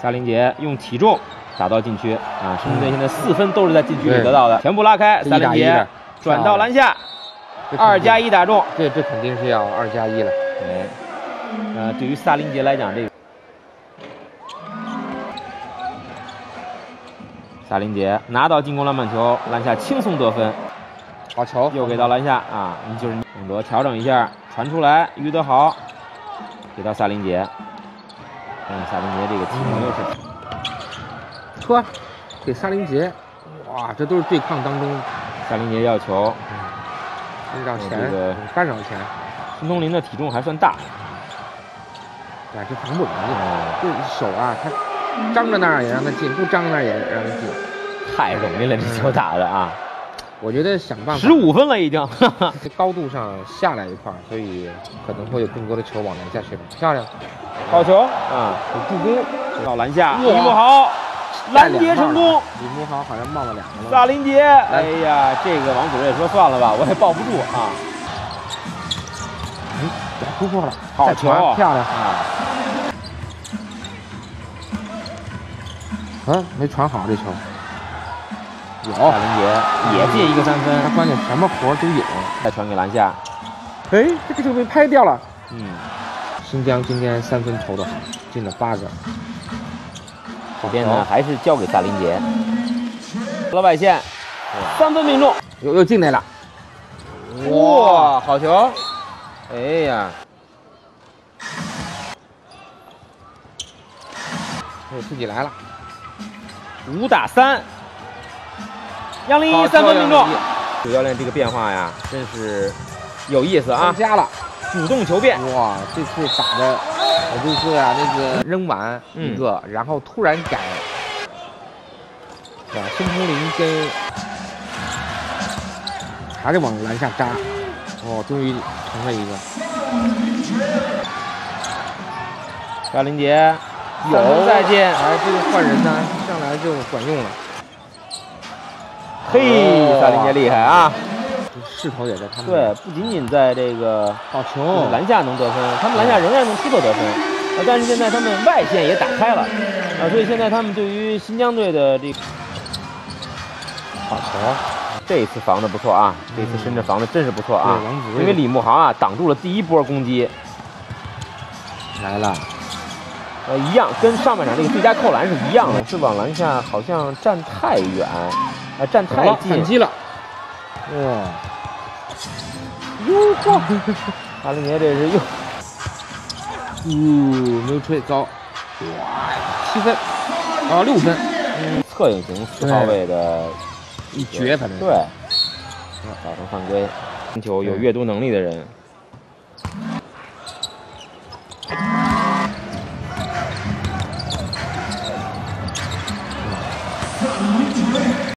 沙林杰用体重打到禁区啊！深圳队现在4分都是在禁区里得到的，全部拉开，沙林杰转到篮下，2+1打中， 这肯定是要2+1了。 哎，对于沙林杰来讲，这个沙林杰拿到进攻篮板球，篮下轻松得分， 好球， 又给到篮下啊！就是永德调整一下，传出来，于德豪给到沙林杰，沙林杰这个体能又是。 戳，给沙林杰，哇，这都是对抗当中， 沙林杰要球， 让前这个干扰前， 孙东林的体重还算大， 对，这防不了，这手啊，他张着那儿也让他进，不张那儿也让他进， 太容易了，这球打的啊！ 我觉得想办法 15分了已经， 这高度上下来一块，所以可能会有更多的球往篮下去，漂亮， 好球啊！有助攻到篮下，李慕豪。拦截成功， 李慕豪好像冒了2个了。 沙林杰，哎呀，这个王主任说算了吧，我也抱不住啊。 突破了， 好球， 漂亮啊！没传好这球。有沙林杰也进一个3分， 他关键什么活都有。 再传给篮下， 哎，这个球被拍掉了。新疆今天3分投的好，进了8个。 这边呢还是交给沙林杰，了外线，3分命中， 又进来了， 哇，好球！哎呀， 自己来了 ，5打3，杨林一3分命中。主教练这个变化呀，真是有意思啊！ 加了， 主动求变。 哇，这次打的。我就说呀，那个扔完一个，然后突然改，对吧？孙通林跟还是往篮下扎，终于成了一个。 沙林杰有再见， 这个换人呢，上来就管用了。 嘿，沙林杰厉害啊！ 势头也在他们。 对，不仅仅在这个好球篮下能得分，他们篮下仍然能突破得分。但是现在他们外线也打开了，所以现在他们对于新疆队的这个好球，这一次防的不错啊！这一次深圳防的真是不错啊！因为李慕豪啊挡住了第一波攻击， 来了， 一样跟上半场这个最佳扣篮是一样的，是往篮下好像站太远，站太近， 反击了，哇！ 哟呵，沙林杰这是又， 没有吹高，哇，7分，6分， 侧影型4号位的一绝，反正对，造成犯规，球有阅读能力的人，